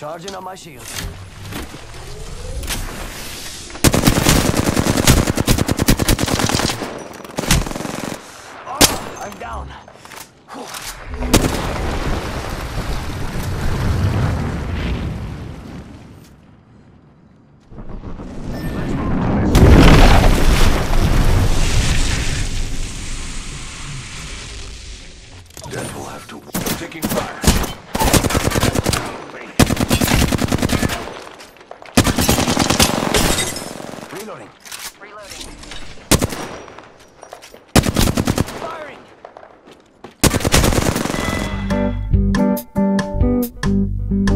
Charging on my shield. Oh, I'm down. Death will have to... Taking fire. Reloading. Firing!